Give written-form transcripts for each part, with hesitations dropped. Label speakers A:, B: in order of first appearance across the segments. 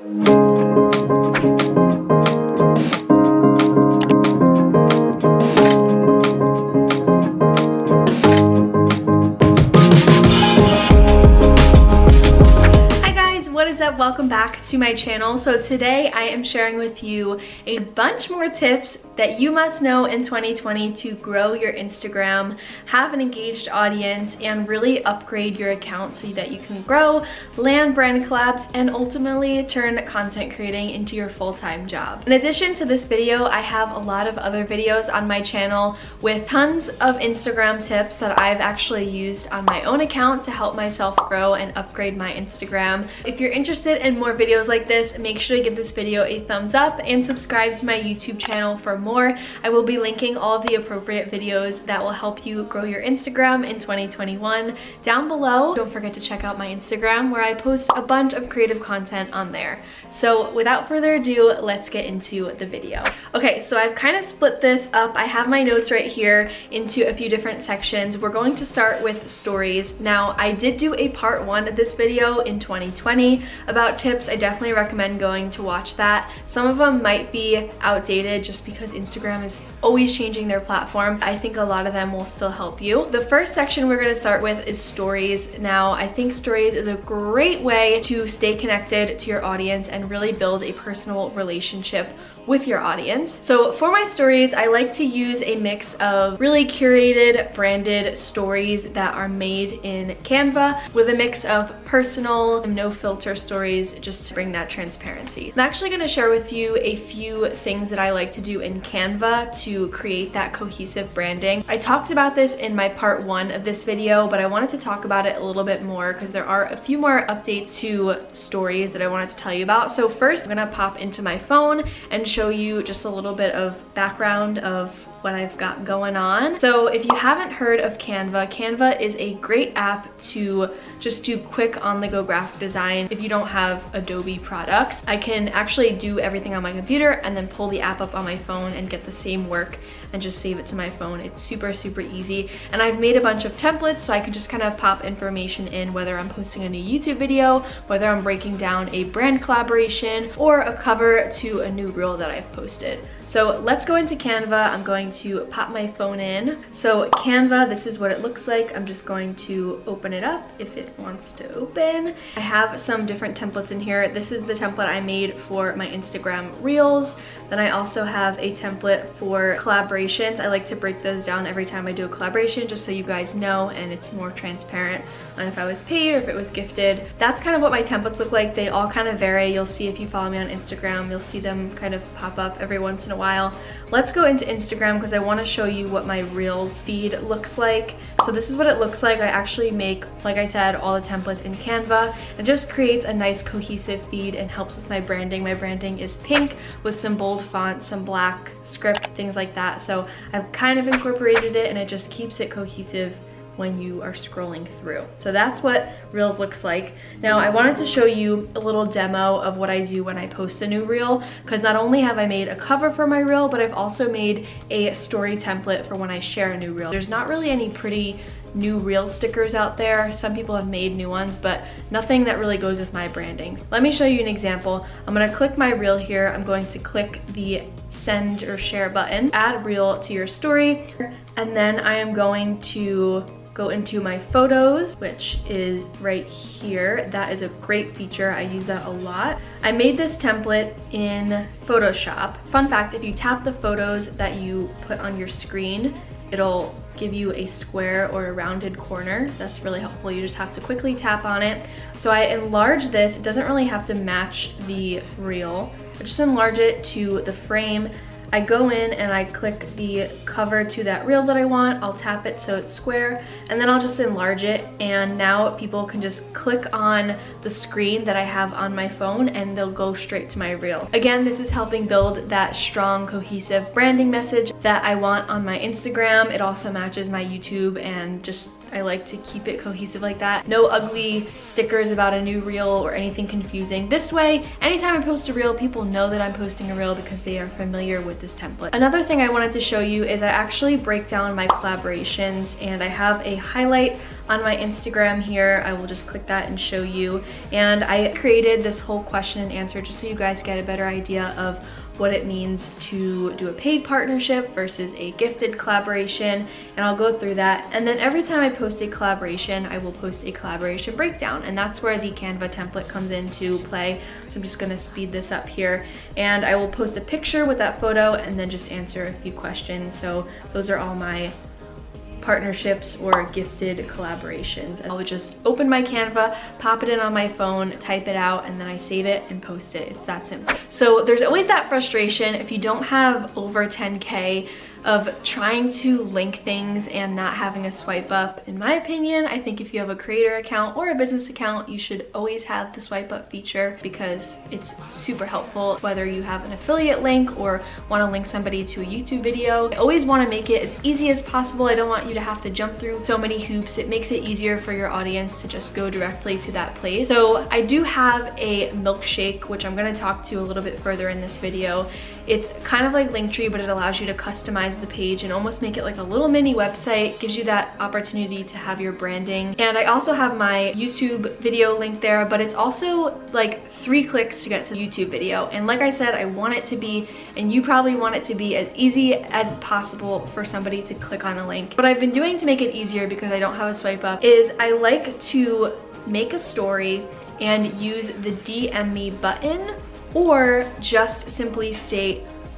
A: Welcome back to my channel. So today I am sharing with you a bunch more tips that you must know in 2020 to grow your Instagram, have an engaged audience, and really upgrade your account so that you can grow, land brand collabs, and ultimately turn content creating into your full-time job. In addition to this video, I have a lot of other videos on my channel with tons of Instagram tips that I've actually used on my own account to help myself grow and upgrade my Instagram. If you're interested in more videos like this, make sure to give this video a thumbs up and subscribe to my YouTube channel for more. I will be linking all of the appropriate videos that will help you grow your Instagram in 2021 down below. Don't forget to check out my Instagram where I post a bunch of creative content on there. So without further ado, let's get into the video. Okay, so I've kind of split this up. I have my notes right here into a few different sections. We're going to start with stories. Now, I did do a part 1 of this video in 2020 about tips. I definitely recommend going to watch that. Some of them might be outdated just because Instagram is always changing their platform. I think a lot of them will still help you. The first section we're going to start with is stories. Now, I think stories is a great way to stay connected to your audience and really build a personal relationship with your audience. So for my stories, I like to use a mix of really curated, branded stories that are made in Canva with a mix of personal, no filter stories just to bring that transparency. I'm actually going to share with you a few things that I like to do in Canva to create that cohesive branding. I talked about this in my part 1 of this video, but I wanted to talk about it a little bit more because there are a few more updates to stories that I wanted to tell you about. So first, I'm going to pop into my phone and show you just a little bit of background of what I've got going on. So if you haven't heard of Canva, Canva is a great app to just do quick on-the-go graphic design. If you don't have Adobe products, I can actually do everything on my computer and then pull the app up on my phone and get the same work and just save it to my phone. It's super, super easy. And I've made a bunch of templates so I can just kind of pop information in, whether I'm posting a new YouTube video, whether I'm breaking down a brand collaboration, or a cover to a new reel that I've posted. So let's go into Canva. I'm going to pop my phone in. So Canva, this is what it looks like. I'm just going to open it up if it wants to open. I have some different templates in here. This is the template I made for my Instagram Reels. Then I also have a template for collaborations. I like to break those down every time I do a collaboration just so you guys know and it's more transparent on if I was paid or if it was gifted. That's kind of what my templates look like. They all kind of vary. You'll see if you follow me on Instagram, you'll see them kind of pop up every once in a while. Let's go into Instagram because I want to show you what my Reels feed looks like. So this is what it looks like. I actually make, like I said, all the templates in Canva. It just creates a nice cohesive feed and helps with my branding. My branding is pink with some bold font, some black script, things like that. So I've kind of incorporated it and it just keeps it cohesive when you are scrolling through. So that's what Reels looks like. Now I wanted to show you a little demo of what I do when I post a new reel, because not only have I made a cover for my reel, but I've also made a story template for when I share a new reel. There's not really any pretty new reel stickers out there. Some people have made new ones, but nothing that really goes with my branding. Let me show you an example. I'm gonna click my reel here. I'm going to click the send or share button, add reel to your story, and then I am going to go into my photos, which is right here. That is a great feature. I use that a lot. I made this template in Photoshop. Fun fact, if you tap the photos that you put on your screen, it'll give you a square or a rounded corner. That's really helpful. You just have to quickly tap on it. So I enlarge this. It doesn't really have to match the reel. I just enlarge it to the frame. I go in and I click the cover to that reel that I want. I'll tap it so it's square, and then I'll just enlarge it, and now people can just click on the screen that I have on my phone and they'll go straight to my reel. Again, this is helping build that strong, cohesive branding message that I want on my Instagram. It also matches my YouTube and just I like to keep it cohesive like that. No ugly stickers about a new reel or anything confusing. This way, anytime I post a reel, people know that I'm posting a reel because they are familiar with this template. Another thing I wanted to show you is I actually break down my collaborations, and I have a highlight on my Instagram here. I will just click that and show you. And I created this whole question and answer just so you guys get a better idea of what it means to do a paid partnership versus a gifted collaboration, and I'll go through that. And then every time I post a collaboration, I will post a collaboration breakdown, and that's where the Canva template comes into play. So I'm just gonna speed this up here, and I will post a picture with that photo and then just answer a few questions. So those are all my partnerships or gifted collaborations. And I would just open my Canva, pop it in on my phone, type it out, and then I save it and post it. It's that simple. So there's always that frustration if you don't have over 10K of trying to link things and not having a swipe up. In my opinion, I think if you have a creator account or a business account, you should always have the swipe up feature because it's super helpful, whether you have an affiliate link or want to link somebody to a YouTube video. I always want to make it as easy as possible. I don't want you to have to jump through so many hoops. It makes it easier for your audience to just go directly to that place. So I do have a milkshake, which I'm going to talk to a little bit further in this video. It's kind of like Linktree, but it allows you to customize the page and almost make it like a little mini website. Gives you that opportunity to have your branding. And I also have my YouTube video link there, but it's also like 3 clicks to get to the YouTube video. And like I said, I want it to be, and you probably want it to be, as easy as possible for somebody to click on a link. What I've been doing to make it easier, because I don't have a swipe up, is I like to make a story and use the DM me button, or just simply state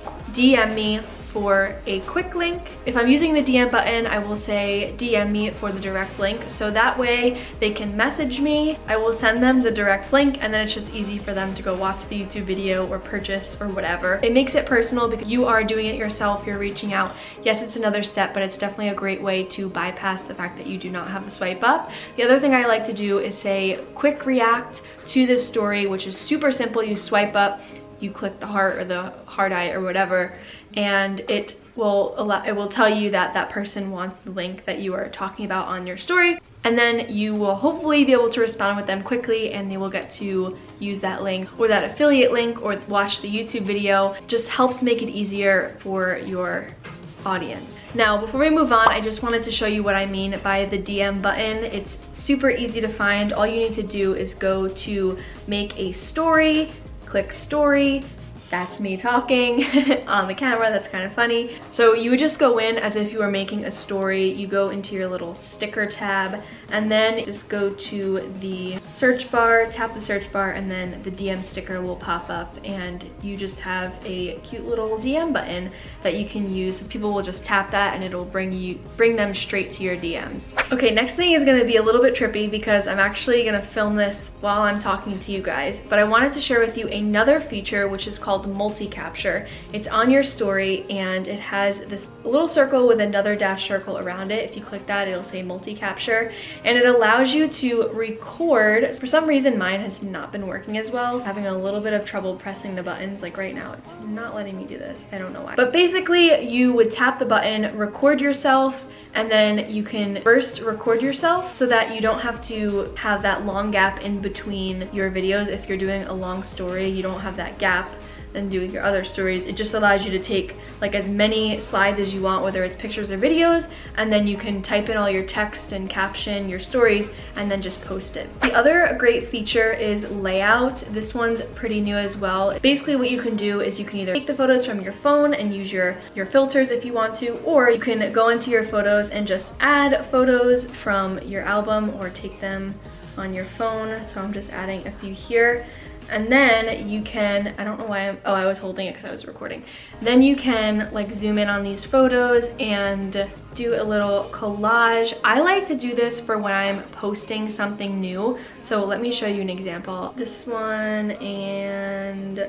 A: DM me for a quick link. If I'm using the DM button, I will say DM me for the direct link, so that way they can message me. I will send them the direct link, and then it's just easy for them to go watch the YouTube video or purchase or whatever. It makes it personal because you are doing it yourself, you're reaching out. Yes, it's another step, but it's definitely a great way to bypass the fact that you do not have a swipe up. The other thing I like to do is say quick react to this story, which is super simple. You swipe up, you click the heart or the heart eye or whatever, and it will tell you that that person wants the link that you are talking about on your story, and then you will hopefully be able to respond with them quickly, and they will get to use that link or that affiliate link or watch the YouTube video. Just helps make it easier for your audience. Now, before we move on, I just wanted to show you what I mean by the DM button. It's super easy to find. All you need to do is go to make a story, click story. That's me talking on the camera. That's kind of funny. So you would just go in as if you were making a story. You go into your little sticker tab, and then just go to the search bar, tap the search bar, and then the DM sticker will pop up, and you just have a cute little DM button that you can use. People will just tap that and it'll bring them straight to your DMs. Okay, next thing is gonna be a little bit trippy because I'm actually gonna film this while I'm talking to you guys, but I wanted to share with you another feature which is called multi-capture. It's on your story, and it has this little circle with another dash circle around it. If you click that, it'll say multi-capture, and it allows you to record. For some reason, mine has not been working as well. I'm having a little bit of trouble pressing the buttons. Like right now, it's not letting me do this. I don't know why. But basically, you would tap the button, record yourself, and then you can first record yourself so that you don't have to have that long gap in between your videos. If you're doing a long story, you don't have that gap and doing your other stories. It just allows you to take like as many slides as you want, whether it's pictures or videos, and then you can type in all your text and caption your stories and then just post it. The other great feature is layout. This one's pretty new as well. Basically what you can do is you can either take the photos from your phone and use your filters if you want to, or you can go into your photos and just add photos from your album or take them on your phone. So I'm just adding a few here. And then you can, I don't know why I was holding it because I was recording. Then you can like zoom in on these photos and do a little collage. I like to do this for when I'm posting something new. So let me show you an example. This one and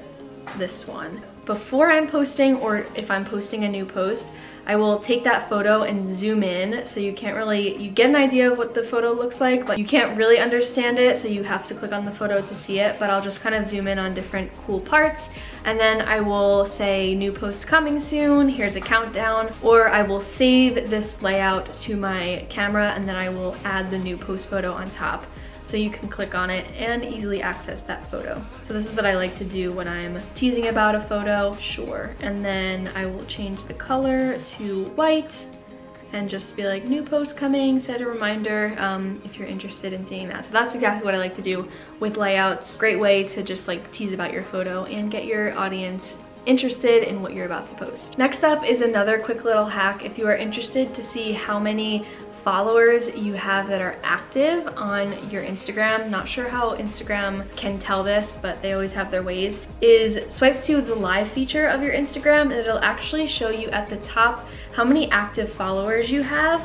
A: this one. Before I'm posting, or if I'm posting a new post, I will take that photo and zoom in, so you get an idea of what the photo looks like, but you can't really understand it, so you have to click on the photo to see it. But I'll just kind of zoom in on different cool parts, and then I will say new post coming soon, here's a countdown, or I will save this layout to my camera and then I will add the new post photo on top. So you can click on it and easily access that photo. So this is what I like to do when I'm teasing about a photo, sure. And then I will change the color to white and just be like, new post coming, set a reminder if you're interested in seeing that. So that's exactly what I like to do with layouts. Great way to just like tease about your photo and get your audience interested in what you're about to post. Next up is another quick little hack. If you are interested to see how many followers you have that are active on your Instagram, not sure how Instagram can tell this, but they always have their ways, is swipe to the live feature of your Instagram and it'll actually show you at the top how many active followers you have,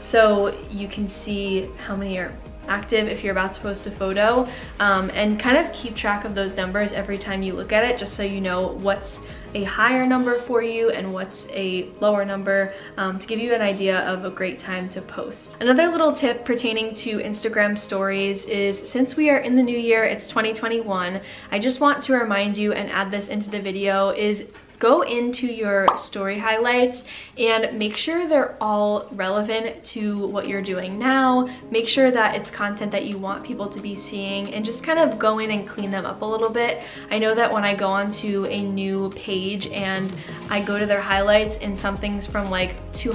A: so you can see how many are active if you're about to post a photo, and kind of keep track of those numbers every time you look at it, just so you know what's a higher number for you and what's a lower number, to give you an idea of a great time to post. Another little tip pertaining to Instagram stories is, since we are in the new year, it's 2021, I just want to remind you and add this into the video, is go into your story highlights and make sure they're all relevant to what you're doing now. Make sure that it's content that you want people to be seeing, and just kind of go in and clean them up a little bit. I know that when I go onto a new page and I go to their highlights and something's from like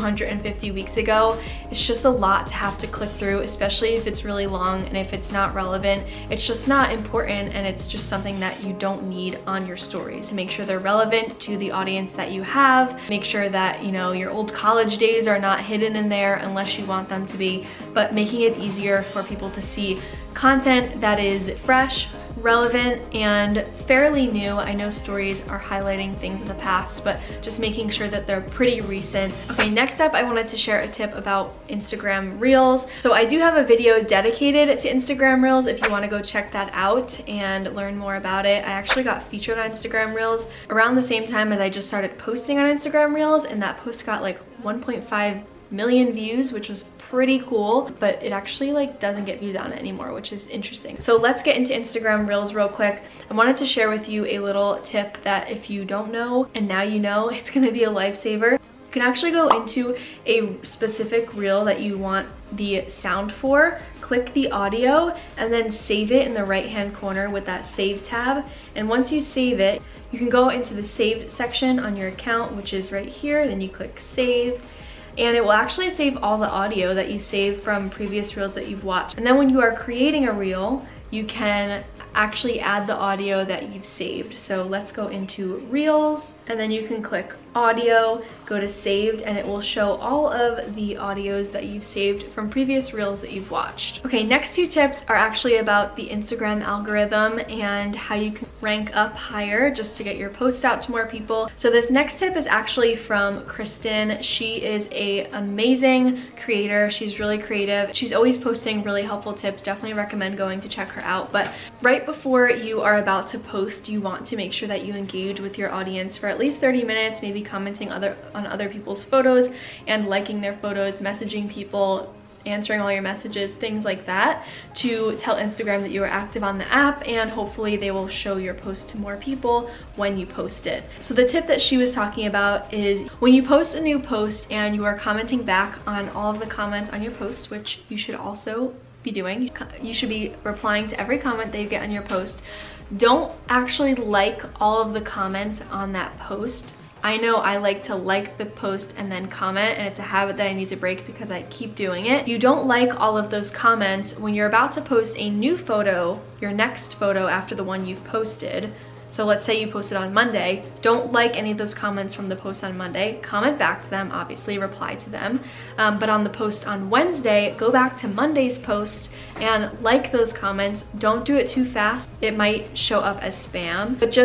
A: 250 weeks ago, it's just a lot to have to click through, especially if it's really long and if it's not relevant. It's just not important, and it's just something that you don't need on your stories. So make sure they're relevant to the audience that you have. Make sure that, you know, your old college days are not hidden in there unless you want them to be, but making it easier for people to see content that is fresh, relevant, and fairly new. I know stories are highlighting things in the past, but just making sure that they're pretty recent. Okay, next up, I wanted to share a tip about Instagram Reels. So I do have a video dedicated to Instagram Reels if you want to go check that out and learn more about it. I actually got featured on Instagram Reels around the same time as I just started posting on Instagram Reels, and that post got like 1.5 million views, which was pretty cool, but it actually like doesn't get views on it anymore, which is interesting. So let's get into Instagram Reels real quick. I wanted to share with you a little tip that if you don't know and now you know, it's gonna be a lifesaver. You can actually go into a specific reel that you want the sound for, click the audio, and then save it in the right hand corner with that save tab. And once you save it, you can go into the saved section on your account, which is right here. Then you click save, and it will actually save all the audio that you saved from previous reels that you've watched. And then when you are creating a reel, you can actually add the audio that you've saved. So let's go into Reels, and then you can click audio, go to saved, and it will show all of the audios that you've saved from previous reels that you've watched. Okay, next two tips are actually about the Instagram algorithm and how you can rank up higher just to get your posts out to more people. So this next tip is actually from Kristen. She is an amazing creator. She's really creative. She's always posting really helpful tips. Definitely recommend going to check her out. But right before you are about to post, you want to make sure that you engage with your audience for at least 30 minutes, maybe commenting on other people's photos and liking their photos, messaging people, answering all your messages, things like that, to tell Instagram that you are active on the app, and hopefully they will show your post to more people when you post it. So the tip that she was talking about is when you post a new post and you are commenting back on all of the comments on your post, which you should also be doing. You should be replying to every comment that you get on your post. Don't actually like all of the comments on that post. I know I like to like the post and then comment, and it's a habit that I need to break because I keep doing it. You don't like all of those comments when you're about to post a new photo, your next photo after the one you've posted. So let's say you posted on Monday, don't like any of those comments from the post on Monday, comment back to them, obviously reply to them. But on the post on Wednesday, go back to Monday's post and like those comments. Don't do it too fast. It might show up as spam, but just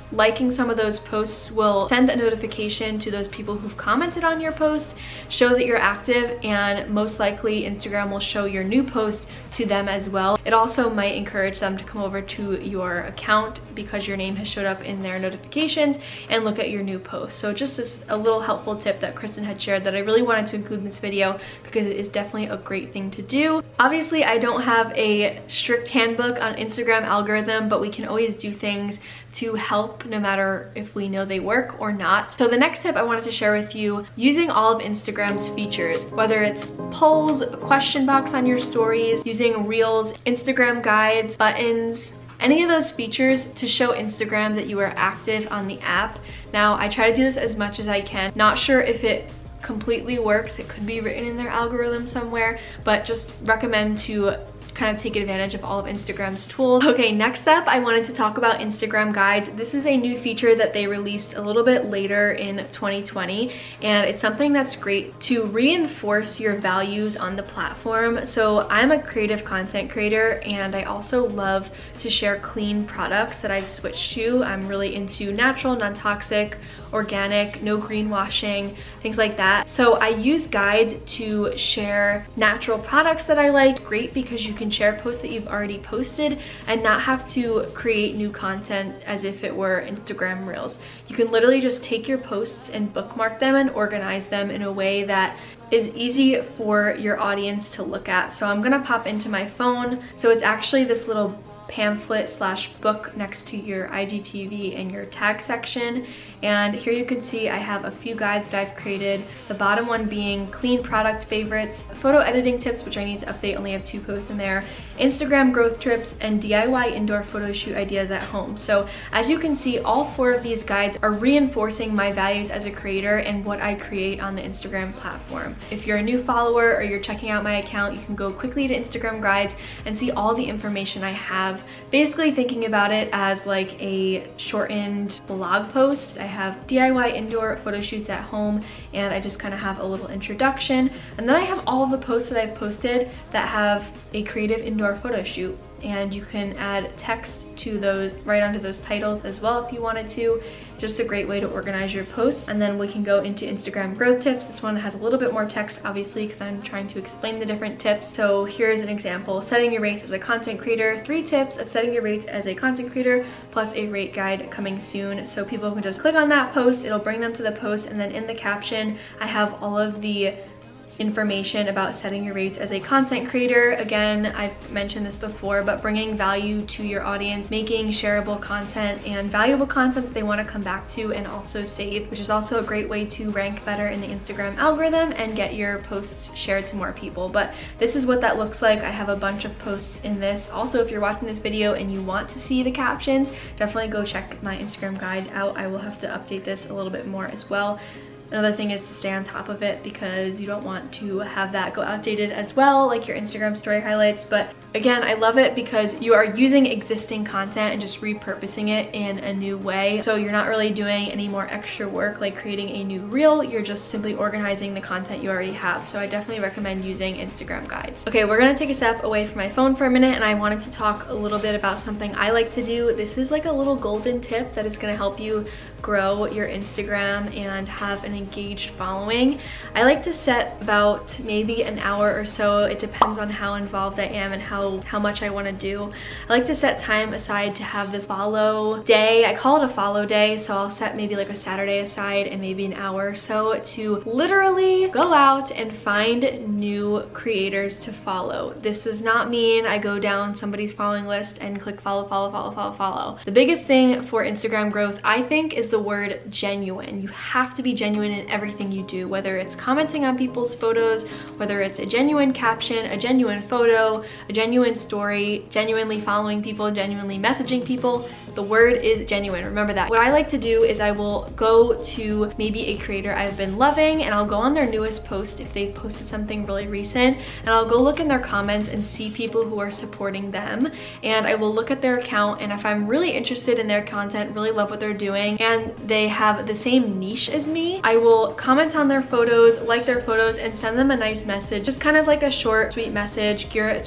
A: liking some of those posts will send a notification to those people who've commented on your post, show that you're active, and most likely Instagram will show your new post to them as well. It also might encourage them to come over to your account because your name has showed up in their notifications and look at your new post. So just a little helpful tip that Kristen had shared that I really wanted to include in this video because it is definitely a great thing to do. Obviously, I don't have a strict handbook on Instagram algorithm, but we can always do things to help no matter if we know they work or not. So the next tip I wanted to share with you, using all of Instagram's features, whether it's polls, a question box on your stories, using Reels, Instagram guides, buttons, any of those features to show Instagram that you are active on the app. Now, I try to do this as much as I can. Not sure if it completely works. It could be written in their algorithm somewhere, but just recommend to kind of take advantage of all of Instagram's tools. Okay, next up, I wanted to talk about Instagram guides. This is a new feature that they released a little bit later in 2020, and it's something that's great to reinforce your values on the platform. So I'm a creative content creator, and I also love to share clean products that I've switched to. I'm really into natural, non-toxic, organic, no greenwashing, things like that. So I use guides to share natural products that I like. Great because you can share posts that you've already posted and not have to create new content as if it were Instagram Reels. You can literally just take your posts and bookmark them and organize them in a way that is easy for your audience to look at. So I'm gonna pop into my phone. So it's actually this little pamphlet slash book next to your IGTV and your tag section, and here you can see I have a few guides that I've created, the bottom one being clean product favorites, photo editing tips, which I need to update, only have 2 posts in there, Instagram growth tips, and DIY indoor photo shoot ideas at home. So as you can see, all 4 of these guides are reinforcing my values as a creator and what I create on the Instagram platform. If you're a new follower or you're checking out my account, you can go quickly to Instagram guides and see all the information I have. Basically thinking about it as like a shortened blog post. I have DIY indoor photo shoots at home, and I just kind of have a little introduction, and then I have all of the posts that I've posted that have a creative indoor photo shoot, and you can add text to those, right onto those titles as well if you wanted to. Just a great way to organize your posts. And then we can go into Instagram growth tips. This one has a little bit more text, obviously, because I'm trying to explain the different tips. So here's an example: setting your rates as a content creator, 3 tips of setting your rates as a content creator, plus a rate guide coming soon. So people can just click on that post, it'll bring them to the post, and then in the caption I have all of the information about setting your rates as a content creator. Again, I've mentioned this before, but bringing value to your audience, making shareable content and valuable content that they want to come back to and also save, which is also a great way to rank better in the Instagram algorithm and get your posts shared to more people. But this is what that looks like. I have a bunch of posts in this. Also, if you're watching this video and you want to see the captions, definitely go check my Instagram guide out. I will have to update this a little bit more as well. Another thing is to stay on top of it because you don't want to have that go outdated as well, like your Instagram story highlights. But again, I love it because you are using existing content and just repurposing it in a new way. So you're not really doing any more extra work like creating a new reel. You're just simply organizing the content you already have. So I definitely recommend using Instagram guides. Okay, we're gonna take a step away from my phone for a minute, and I wanted to talk a little bit about something I like to do. This is like a little golden tip that is gonna help you grow your Instagram and have an engaged following. I like to set about maybe an hour or so. It depends on how involved I am and how much I want to do. I like to set time aside to have this follow day. I call it a follow day, so I'll set maybe like a Saturday aside and maybe an hour or so to literally go out and find new creators to follow. This does not mean I go down somebody's following list and click follow, follow, follow, follow, follow. The biggest thing for Instagram growth, I think, is the word genuine. You have to be genuine in everything you do, whether it's commenting on people's photos, whether it's a genuine caption, a genuine photo, a genuine story, genuinely following people, genuinely messaging people. The word is genuine. Remember that. What I like to do is I will go to maybe a creator I've been loving, and I'll go on their newest post if they've posted something really recent, and I'll go look in their comments and see people who are supporting them, and I will look at their account, and if I'm really interested in their content, really love what they're doing, and they have the same niche as me, I will comment on their photos, like their photos, and send them a nice message, just kind of like a short, sweet message, gear it towards their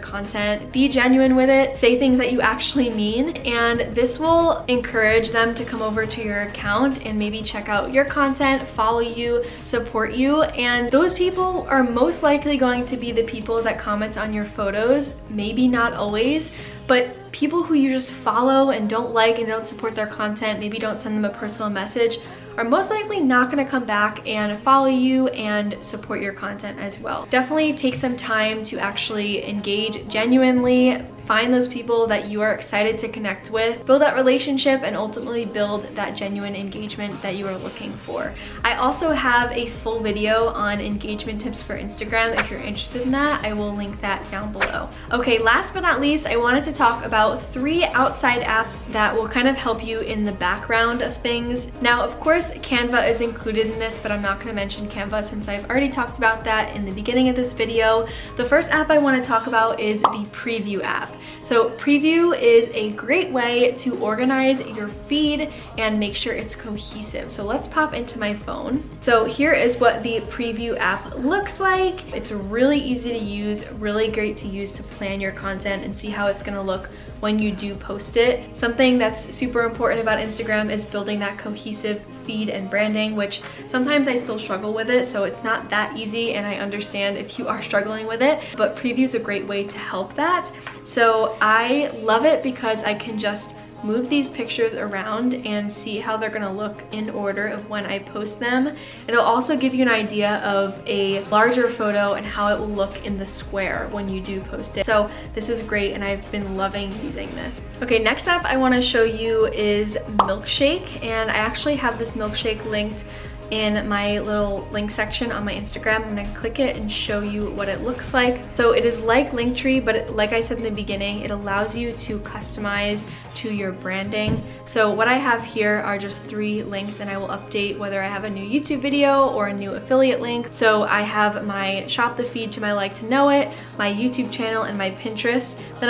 A: content. Be genuine with it, say things that you actually mean, and this will encourage them to come over to your account and maybe check out your content, follow you, support you. And those people are most likely going to be the people that comment on your photos, maybe not always, but people who you just follow and don't like and don't support their content, maybe don't send them a personal message, are most likely not going to come back and follow you and support your content as well. Definitely take some time to actually engage genuinely, find those people that you are excited to connect with, build that relationship, and ultimately build that genuine engagement that you are looking for. I also have a full video on engagement tips for Instagram. If you're interested in that, I will link that down below. Okay, last but not least, I wanted to talk about 3 outside apps that will kind of help you in the background of things. Now, of course, Canva is included in this, but I'm not going to mention Canva since I've already talked about that in the beginning of this video. The first app I want to talk about is the Preview app. So Preview is a great way to organize your feed and make sure it's cohesive. So let's pop into my phone. So here is what the Preview app looks like. It's really easy to use, really great to use to plan your content and see how it's going to look when you do post it. Something that's super important about Instagram is building that cohesive feed and branding, which sometimes I still struggle with it, so it's not that easy, and I understand if you are struggling with it, but Preview is a great way to help that. So I love it because I can just move these pictures around and see how they're gonna look in order of when I post them. It'll also give you an idea of a larger photo and how it will look in the square when you do post it. So this is great, and I've been loving using this. Okay, next up I wanna show you is Milkshake, and I actually have this Milkshake linked in my little link section on my Instagram. I'm gonna click it and show you what it looks like. So it is like Linktree, but like I said in the beginning, it allows you to customize to your branding. So what I have here are just 3 links, and I will update whether I have a new YouTube video or a new affiliate link. So I have my Shop the Feed to my Like to Know It, my YouTube channel, and my Pinterest. Then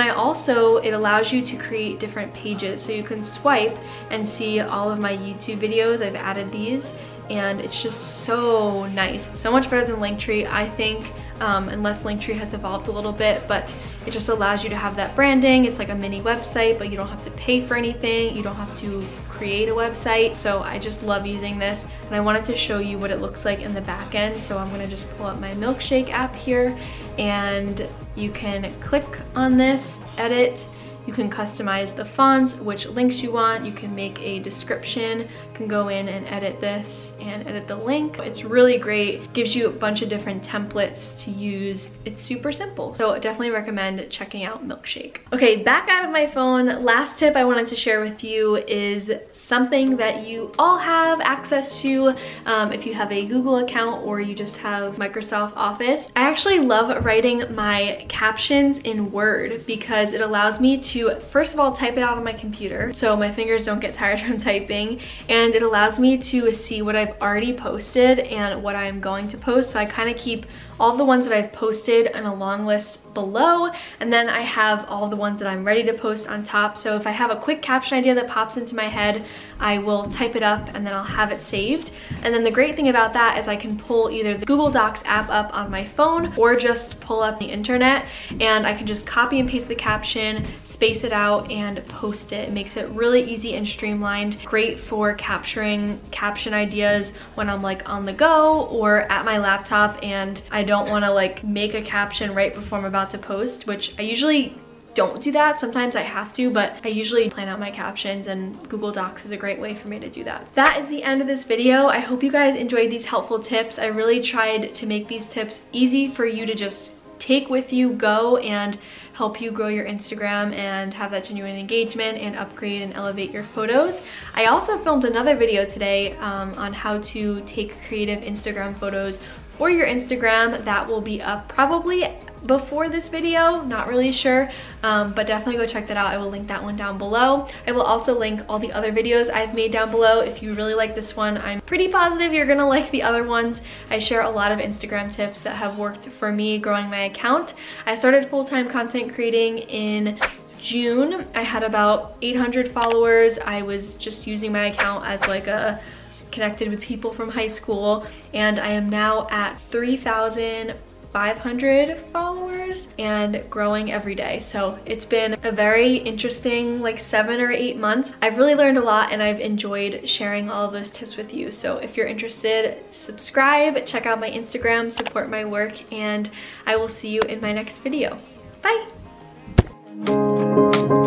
A: it allows you to create different pages. So you can swipe and see all of my YouTube videos. I've added these, and it's just so nice. It's so much better than Linktree, I think, unless Linktree has evolved a little bit, but it just allows you to have that branding. It's like a mini website, but you don't have to pay for anything. You don't have to create a website. So I just love using this, and I wanted to show you what it looks like in the back end. So I'm gonna just pull up my Milkshake app here, and you can click on this, edit. You can customize the fonts, which links you want. You can make a description. You can go in and edit this and edit the link. It's really great. Gives you a bunch of different templates to use. It's super simple. So I definitely recommend checking out Milkshake. Okay, back out of my phone. Last tip I wanted to share with you is something that you all have access to if you have a Google account or you just have Microsoft Office. I actually love writing my captions in Word because it allows me to, first of all, type it out on my computer so my fingers don't get tired from typing, and it allows me to see what I've already posted and what I'm going to post. So I kind of keep all the ones that I've posted in a long list below, and then I have all the ones that I'm ready to post on top. So if I have a quick caption idea that pops into my head, I will type it up and then I'll have it saved. And then the great thing about that is I can pull either the Google Docs app up on my phone or just pull up the internet, and I can just copy and paste the caption, space it out, and post it. It makes it really easy and streamlined. Great for capturing caption ideas when I'm like on the go or at my laptop and I don't want to like make a caption right before I'm about to post, which I usually don't do that. Sometimes I have to, but I usually plan out my captions, and Google Docs is a great way for me to do that. That is the end of this video. I hope you guys enjoyed these helpful tips. I really tried to make these tips easy for you to just take with you, go, and help you grow your Instagram and have that genuine engagement and upgrade and elevate your photos. I also filmed another video today on how to take creative Instagram photos for your Instagram. That will be up probably before this video, not really sure, but definitely go check that out. I will link that one down below. I will also link all the other videos I've made down below. If you really like this one, I'm pretty positive you're gonna like the other ones. I share a lot of Instagram tips that have worked for me growing my account. I started full-time content creating in June. I had about 800 followers. I was just using my account as like a connected with people from high school, and I am now at 3,000 500 followers and growing every day. So it's been a very interesting like 7 or 8 months. I've really learned a lot and I've enjoyed sharing all of those tips with you. So if you're interested, subscribe, check out my Instagram, support my work, and I will see you in my next video. Bye!